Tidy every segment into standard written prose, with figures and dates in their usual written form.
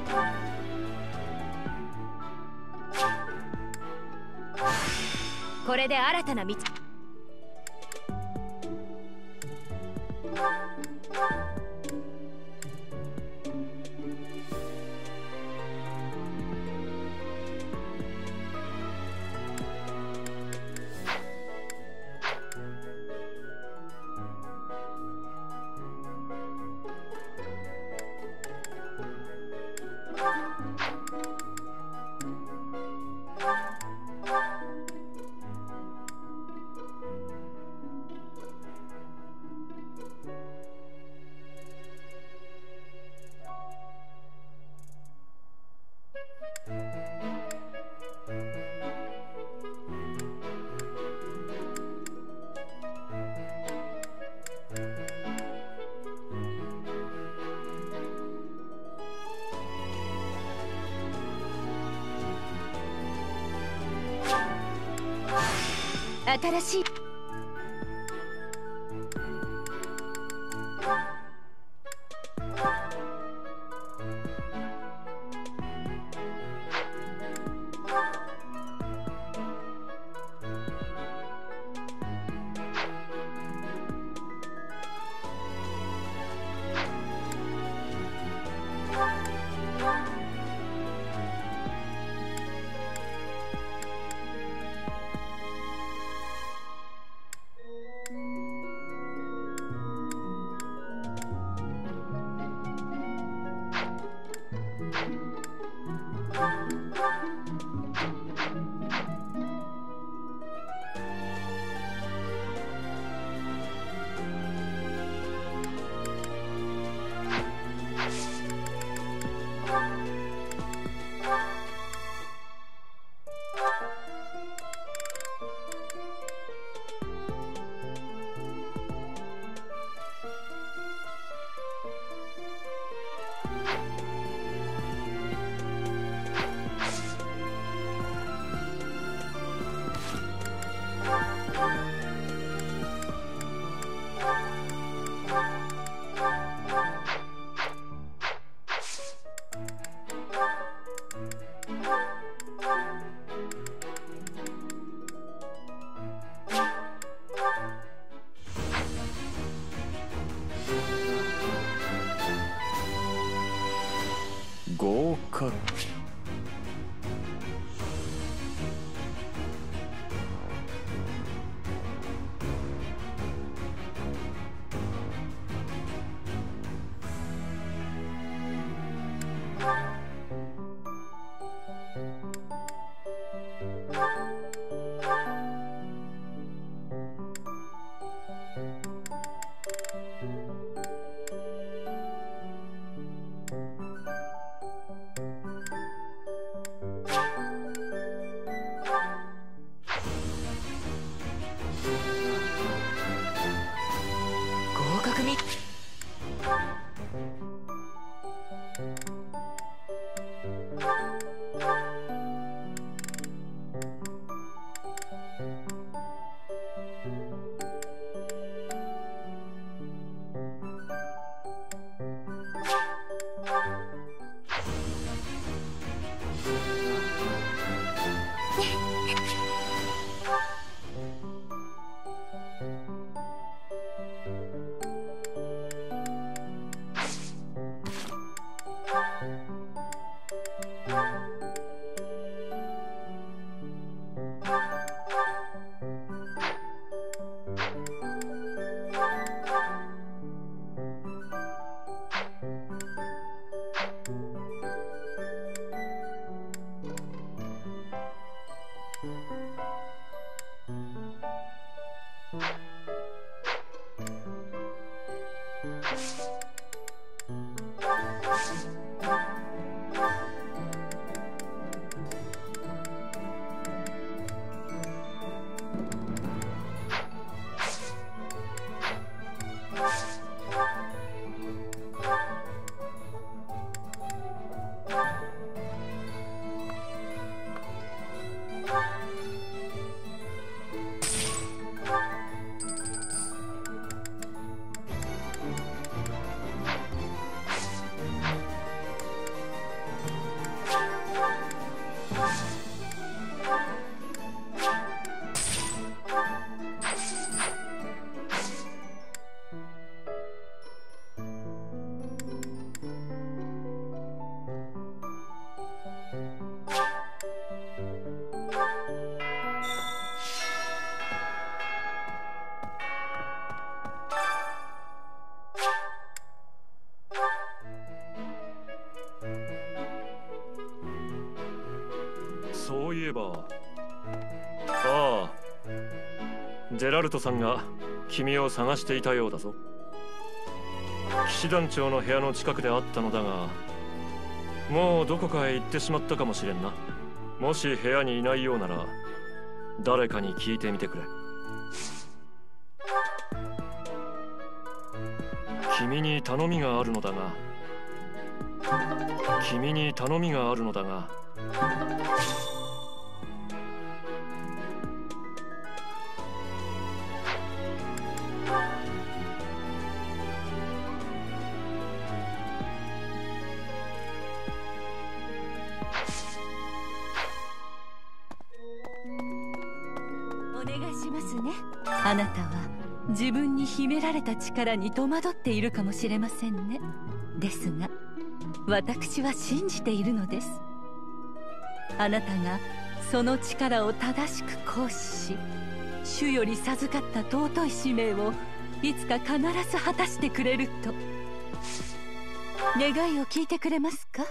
これで新たな道。新しい合格。 合格み。 そういえば、ああ、ジェラルトさんが君を探していたようだぞ。騎士団長の部屋の近くで会ったのだが、もうどこかへ行ってしまったかもしれんな。もし部屋にいないようなら誰かに聞いてみてくれ。君に頼みがあるのだがお願いしますね。あなたは自分に秘められた力に戸惑っているかもしれませんね。ですが私は信じているのです。あなたがその力を正しく行使し、主より授かった尊い使命をいつか必ず果たしてくれると。願いを聞いてくれますか？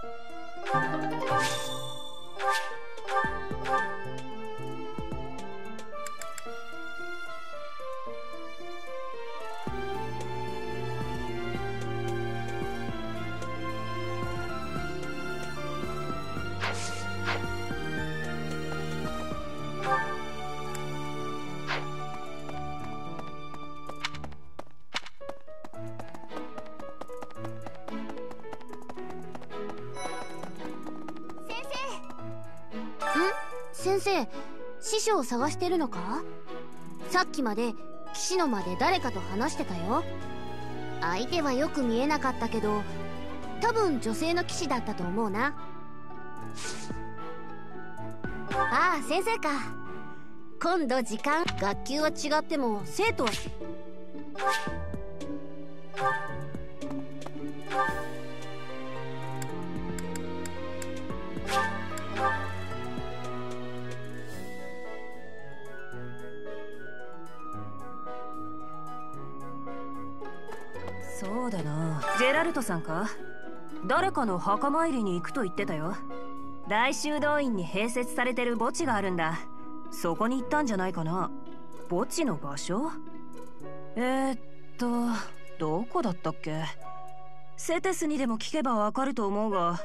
先生、師匠を探してるのか？さっきまで騎士の間で誰かと話してたよ。相手はよく見えなかったけど、多分女性の騎士だったと思うな。ああ、先生か。今度時間、学級は違っても生徒はそうだな。ジェラルトさんか？誰かの墓参りに行くと言ってたよ。大修道院に併設されてる墓地があるんだ。そこに行ったんじゃないかな。墓地の場所？どこだったっけ？セテスにでも聞けばわかると思うが。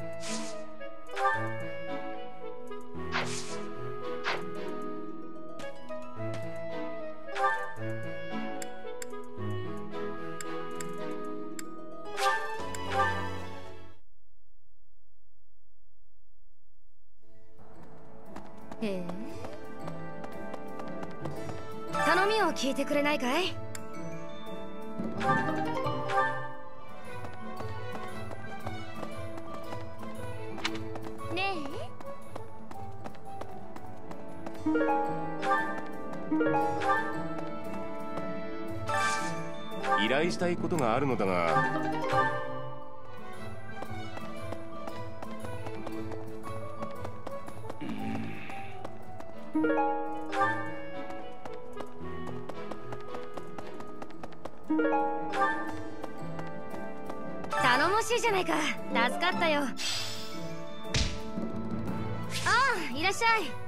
頼みを聞いてくれないかい？ ねえ。依頼したいことがあるのだが。 頼もしいじゃないか。助かったよ。ああ、いらっしゃい。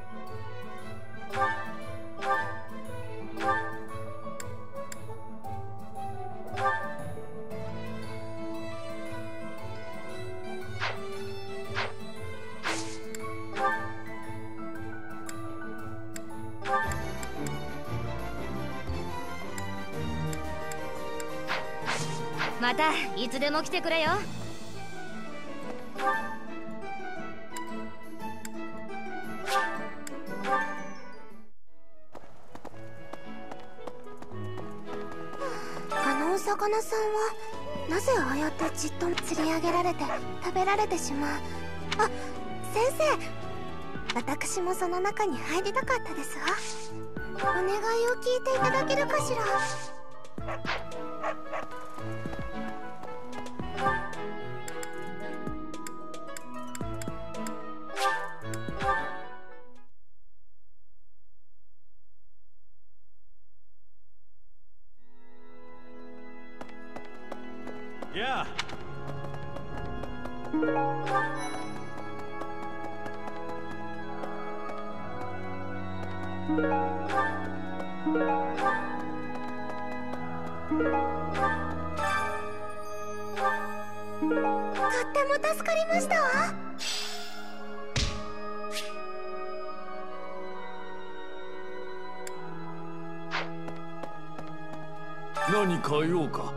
またいつでも来てくれよ。 あのお魚さんはなぜああやってじっと釣り上げられて食べられてしまう。あ、 先生、私もその中に入りたかったですわ。お願いを聞いていただけるかしら。 やあ。 とっても助かりましたわ。 何か用か。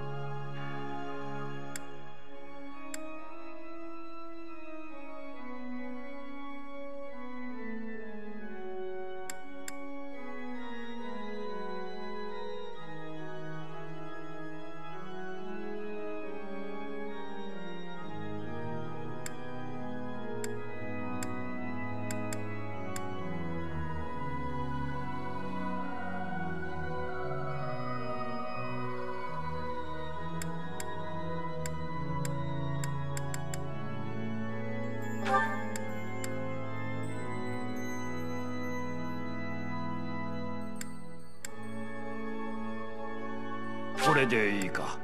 これでいいか。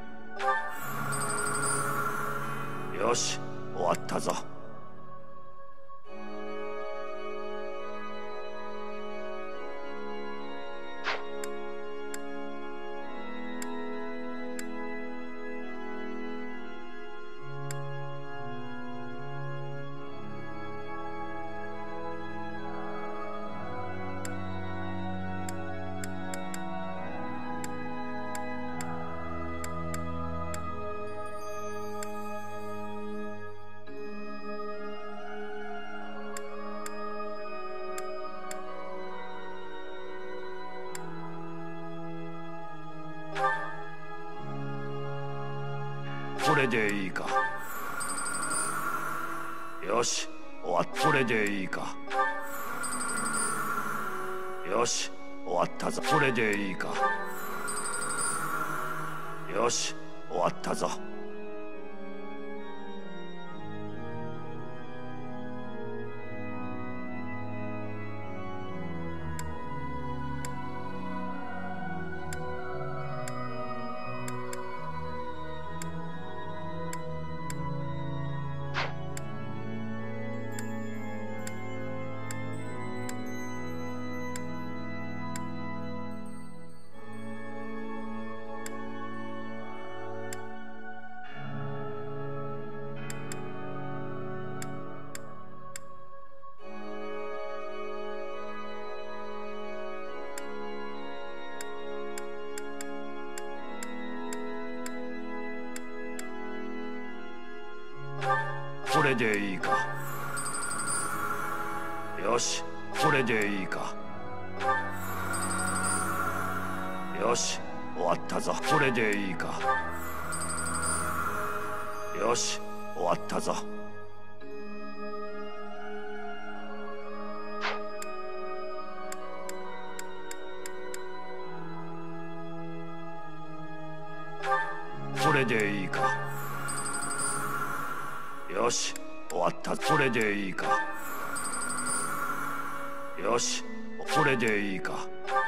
よし、終わったぞ。これでいいか。よし、終わった。これでいいか。よし、終わったぞ。これでいいか。よし、終わったぞ。これでいいか。よし、これでいいか。よし、終わったぞ。これでいいか。よし、終わったぞ。これでいいか。よし、終わった。これでいいか。よし、これでいいか。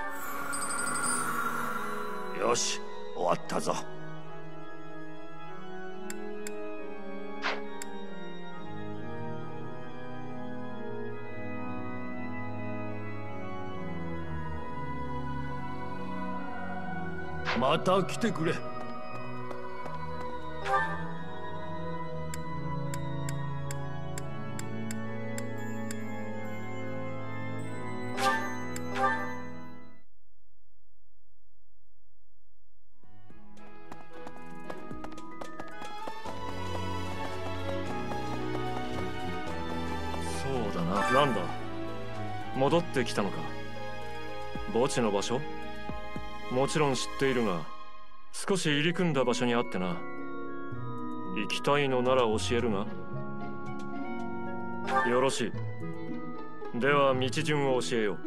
よし、終わったぞ。また来てくれ。そうだな。なんだ、戻ってきたのか。墓地の場所、もちろん知っているが、少し入り組んだ場所にあってな。行きたいのなら教えるが。 よろしい。では道順を教えよう。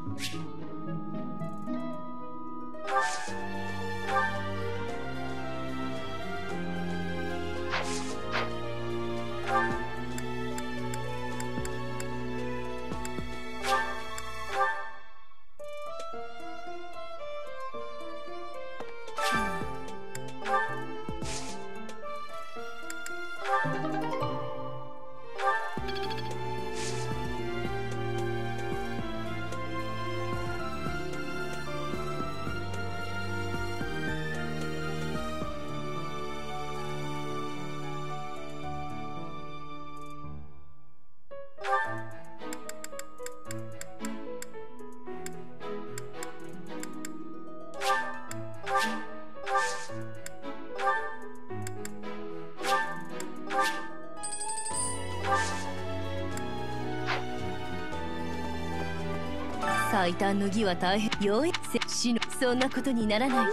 最短の儀は大変。ようやく死のそんなことにならない。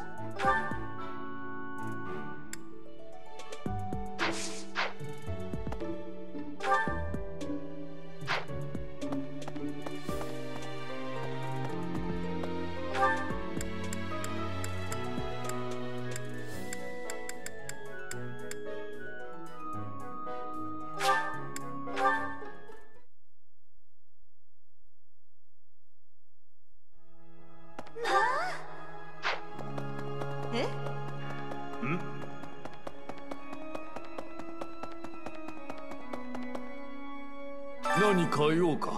何か用か。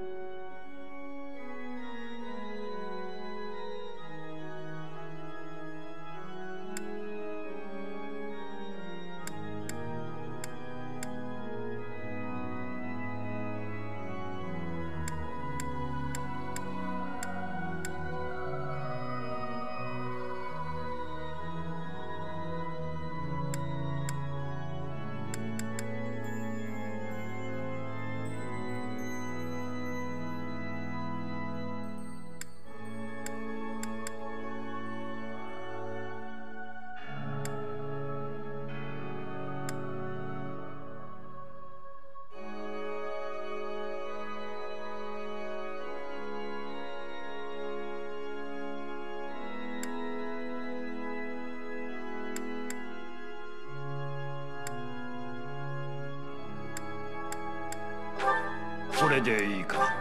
これでいいか。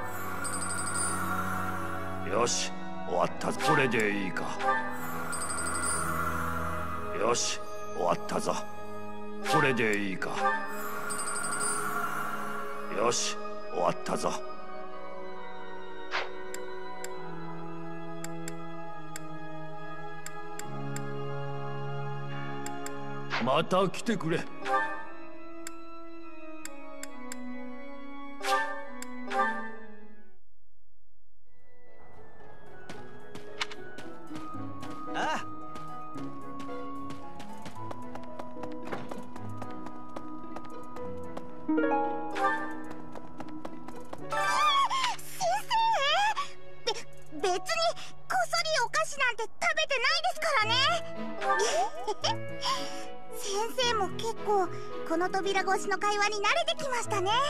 よし、終わったぞ。これでいいか。よし、終わったぞ。これでいいか。よし、終わったぞ。また来てくれ。 別にこっそりお菓子なんて食べてないですからね。先生も結構この扉越しの会話に慣れてきましたね。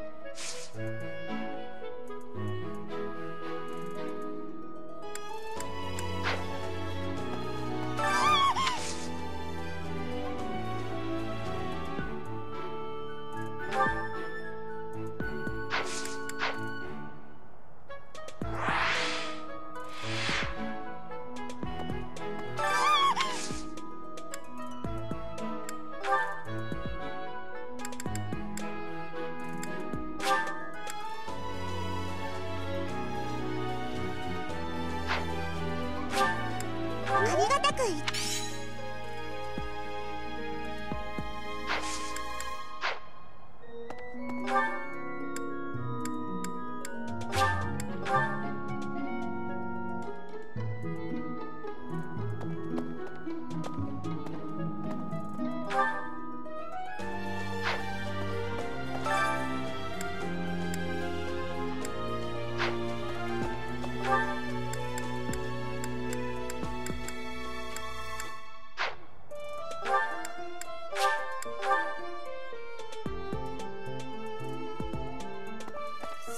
ありがたく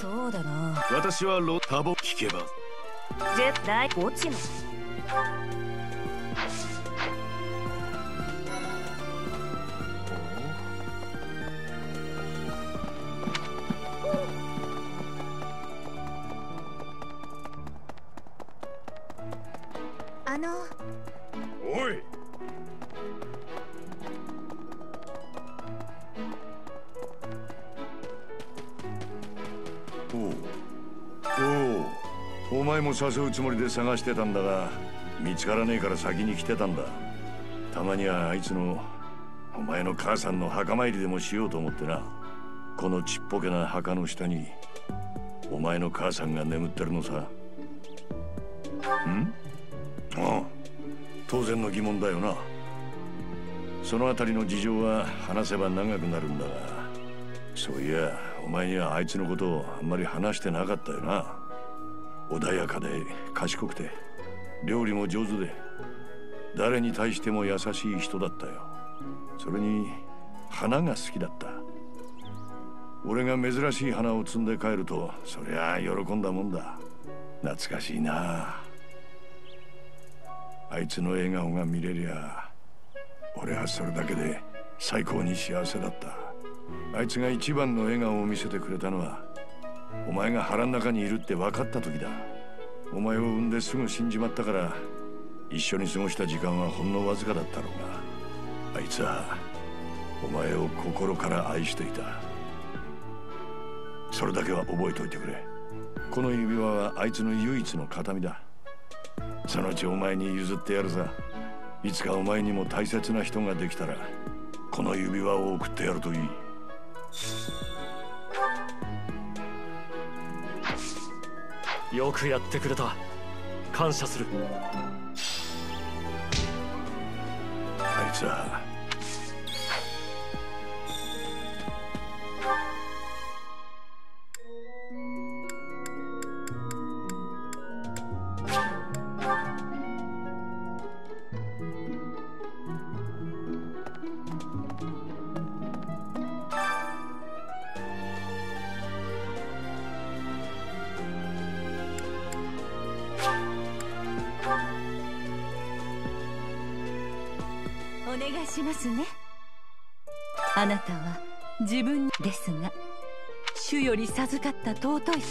そうだな。 私はタボ聞けば。 絶対墓地の。 おい。 おお、お前も誘うつもりで探してたんだが見つからねえから先に来てたんだ。たまにはあいつのお前の母さんの墓参りでもしようと思ってな。このちっぽけな墓の下にお前の母さんが眠ってるのさ。ん？ああ、当然の疑問だよな。そのあたりの事情は話せば長くなるんだが、そういやお前にはあいつのことをあんまり話してなかったよな。穏やかで賢くて料理も上手で誰に対しても優しい人だったよ。それに花が好きだった。俺が珍しい花を摘んで帰るとそりゃあ喜んだもんだ。懐かしいな。あいつの笑顔が見れりゃ俺はそれだけで最高に幸せだった。あいつが一番の笑顔を見せてくれたのはお前が腹の中にいるって分かった時だ。お前を産んですぐ死んじまったから一緒に過ごした時間はほんのわずかだったろうが、あいつはお前を心から愛していた。それだけは覚えておいてくれ。この指輪はあいつの唯一の形見だ。そのうちお前に譲ってやるさ。いつかお前にも大切な人ができたらこの指輪を送ってやるといい。 よくやってくれた。感謝する。 あいつはお願いしますね。あなたは自分ですが主より授かった尊い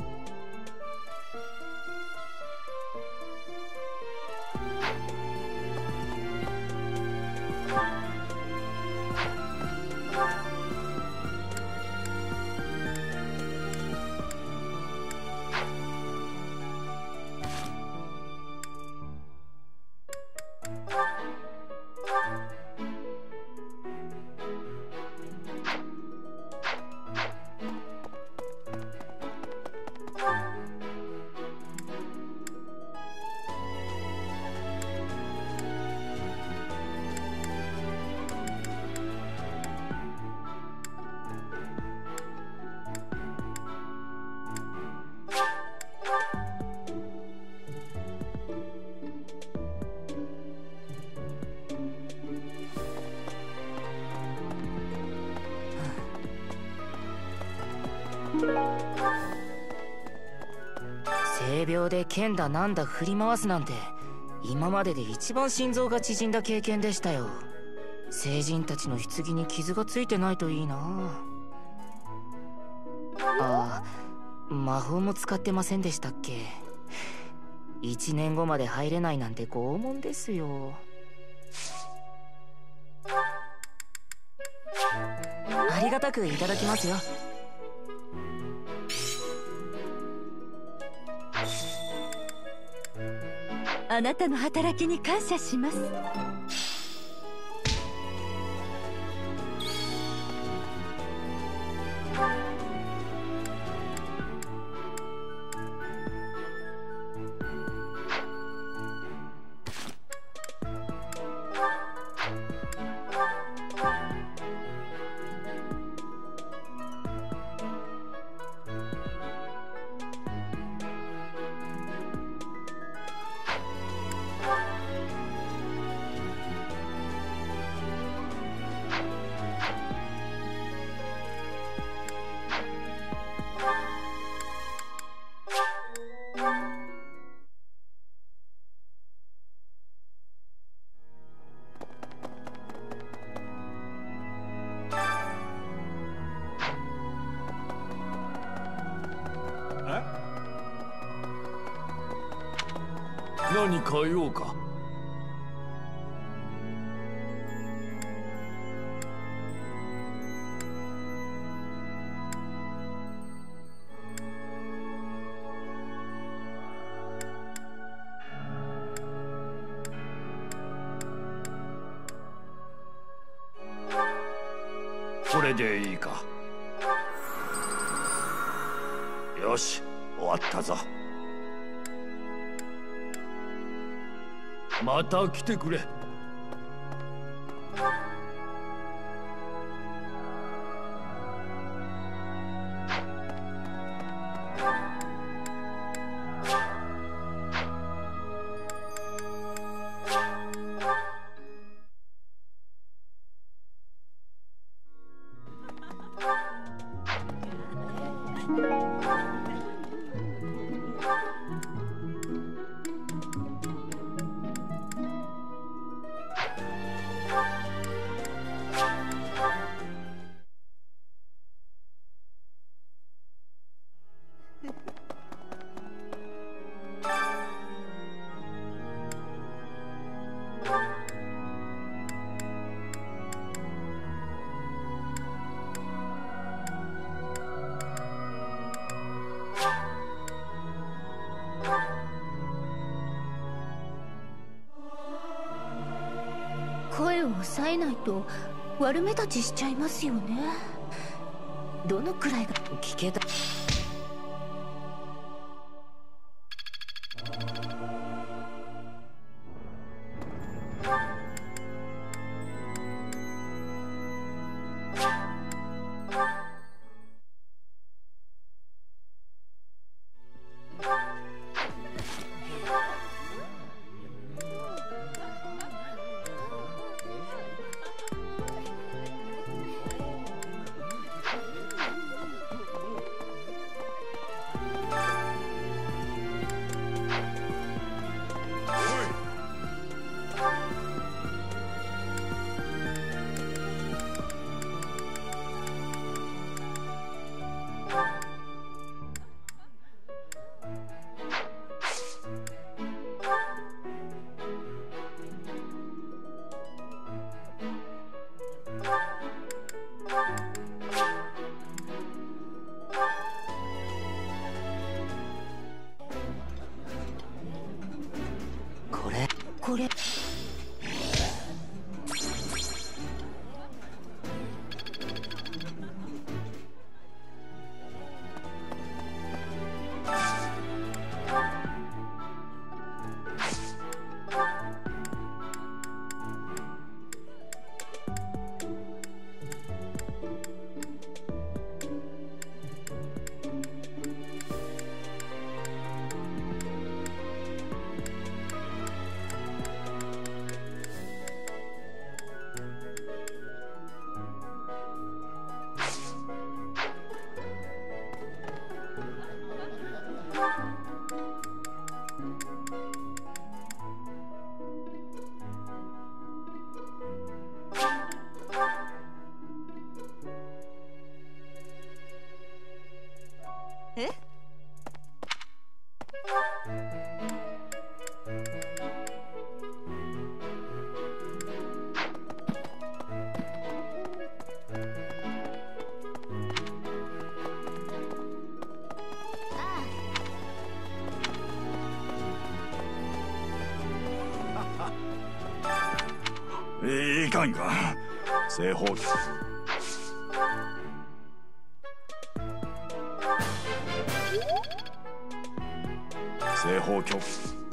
性病で剣だなんだ振り回すなんて今までで一番心臓が縮んだ経験でしたよ。聖人たちの棺に傷がついてないといいな。ああ、魔法も使ってませんでしたっけ。1年後まで入れないなんて拷問ですよ。ありがたくいただきますよ。 あなたの働きに感謝します。 何か用か？ これでいいか？よし、終わったぞ。また来てくれ。 声を抑えないと悪目立ちしちゃいますよね。どのくらいが聞けた。 これいかんいかん。正方正方局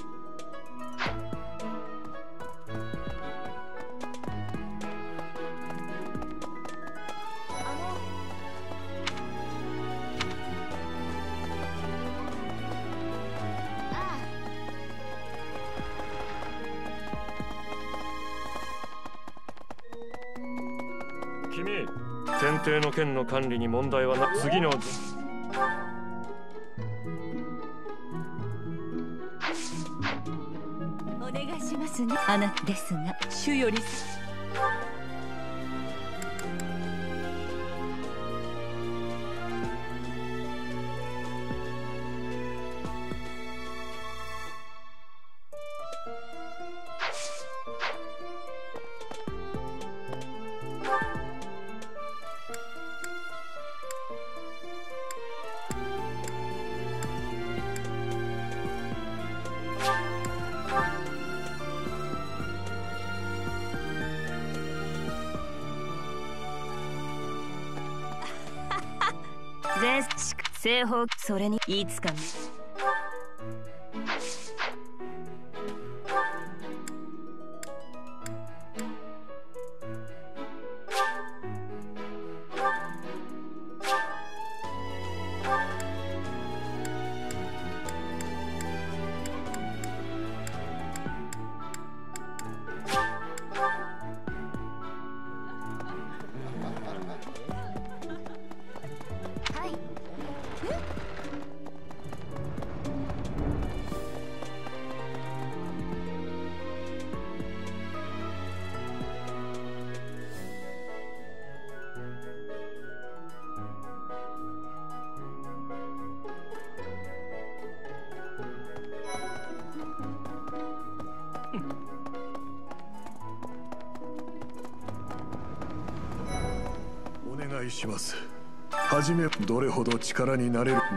君、天帝の剣の管理に問題はな。次のお願いしますね。あなたですが、主より全西方、それにいつかお願いします。はじめどれほど力になれる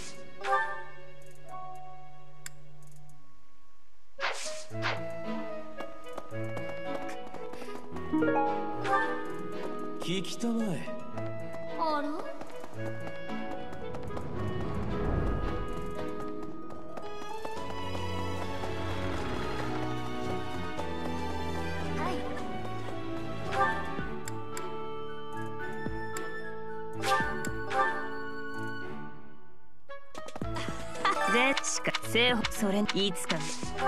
聞きたまえ。 あら全しか西方、それにいつか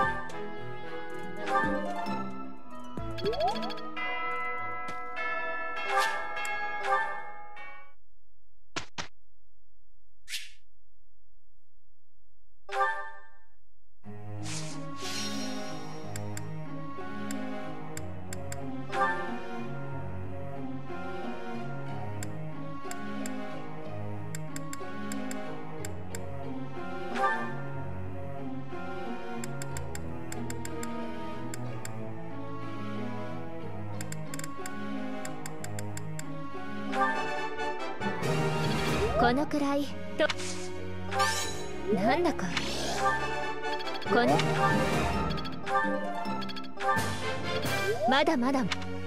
このくらいとなんだかこのまだまだ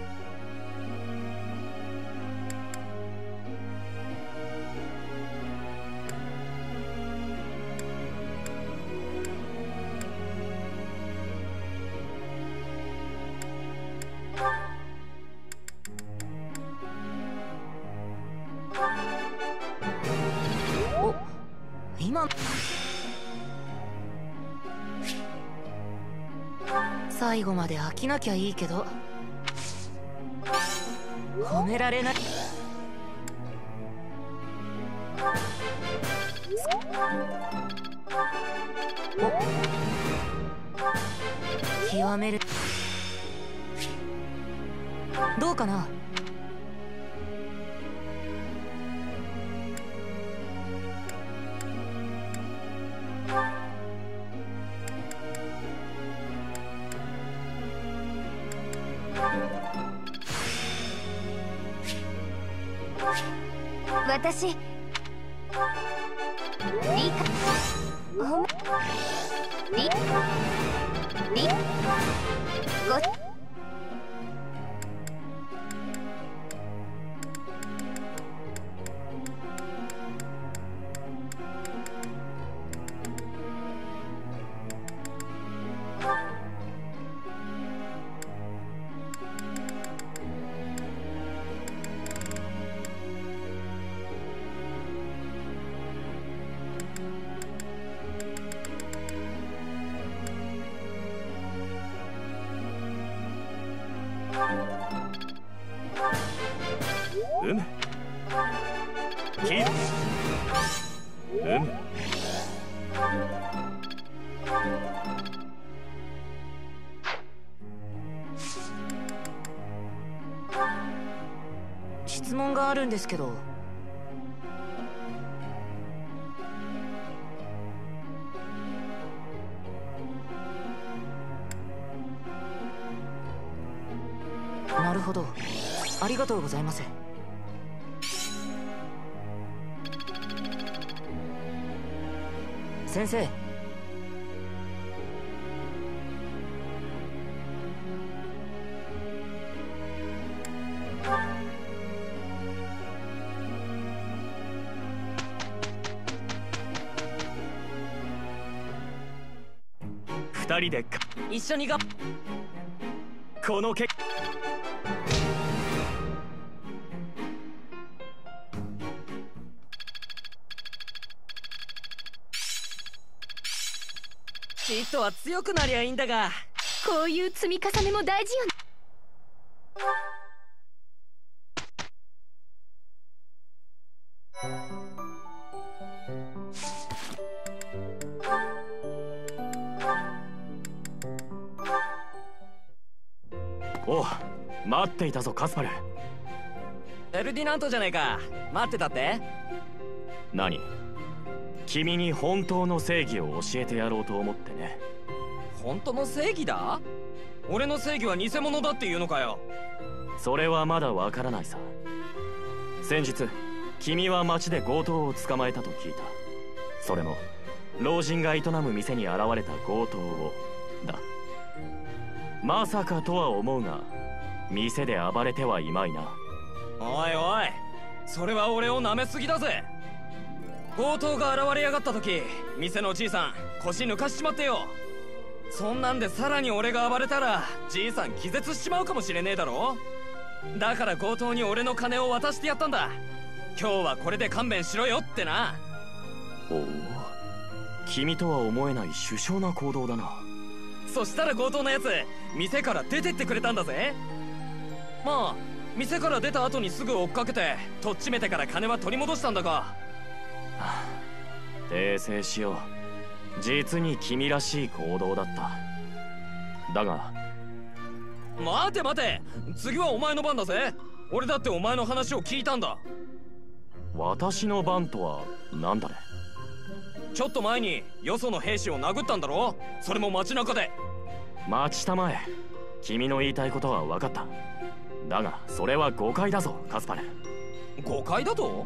今最後まで飽きなきゃいいけど褒められない。極めるどうかな。 私理解ご質問があるんですけど。なるほど、ありがとうございます。先生、 二人で一緒にがこのけチットは強くなりゃいいんだが、 こういう積み重ねも大事よね。 おう、待っていたぞカスパル。 フェルディナントじゃねえか。待ってたって？ 何？君に本当の正義を教えてやろうと思ってね。 本当の正義だ？俺の正義は偽物だって言うのかよ。 それはまだわからないさ。先日君は町で強盗を捕まえたと聞いた。それも老人が営む店に現れた強盗をだ。まさかとは思うが、店で暴れてはいまいな。 おいおい、それは俺を舐めすぎだぜ。強盗が現れやがった時、店のじいさん腰抜かしちまってよ。そんなんでさらに俺が暴れたらじいさん気絶しちまうかもしれねえだろ。だから強盗に俺の金を渡してやったんだ。今日はこれで勘弁しろよってな。 おお、君とは思えない殊勝な行動だな。 そしたら強盗のやつ店から出てってくれたんだぜ。まあ店から出た後にすぐ追っかけてとっちめてから金は取り戻したんだが。 訂正しよう。実に君らしい行動だった。だが待て待て、次はお前の番だぜ。俺だってお前の話を聞いたんだ。 私の番とは何だね。 ちょっと前によその兵士を殴ったんだろ。それも街中で。 待ちたまえ。君の言いたいことは分かった。だがそれは誤解だぞカスパル。 誤解だと？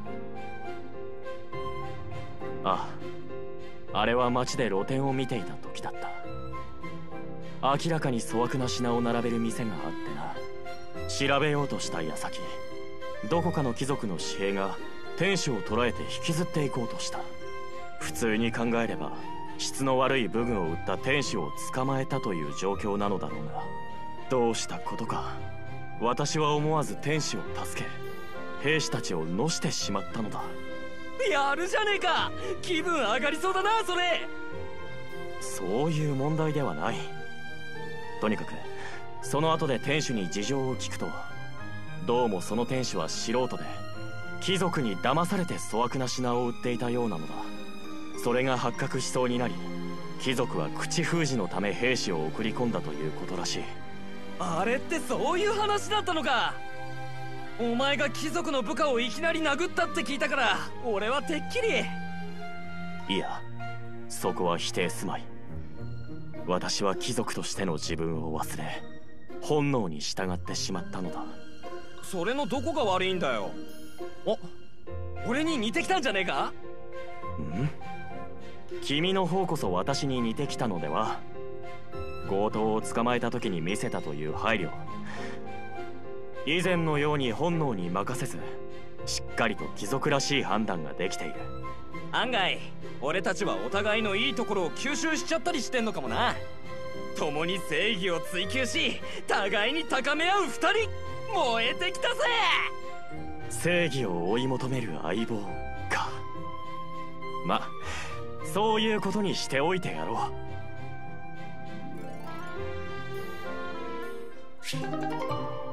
ああ、あれは街で露店を見ていた時だった。明らかに粗悪な品を並べる店があってな。調べようとした矢先、どこかの貴族の私兵が店主を捕らえて引きずっていこうとした。普通に考えれば質の悪い武具を売った店主を捕まえたという状況なのだろうが、どうしたことか私は思わず店主を助け、兵士たちをのしてしまったのだ。 やるじゃねえか。気分上がりそうだなそれ。 そういう問題ではない。とにかくその後で店主に事情を聞くと、どうもその店主は素人で貴族に騙されて粗悪な品を売っていたようなのだ。それが発覚しそうになり、貴族は口封じのため兵士を送り込んだということらしい。 あれってそういう話だったのか。お前が貴族の部下をいきなり殴ったって聞いたから俺はてっきり。 いや、そこは否定すまい。私は貴族としての自分を忘れ、本能に従ってしまったのだ。 それのどこが悪いんだよ。お、俺に似てきたんじゃねえか？ ん？君の方こそ私に似てきたのでは？強盗を捕まえた時に見せたという配慮、以前のように本能に任せず、しっかりと貴族らしい判断ができている。 案外俺たちはお互いのいいところを吸収しちゃったりしてんのかもな。共に正義を追求し互いに高め合う二人、燃えてきたぜ。 正義を追い求める相棒か。ま、そういうことにしておいてやろう。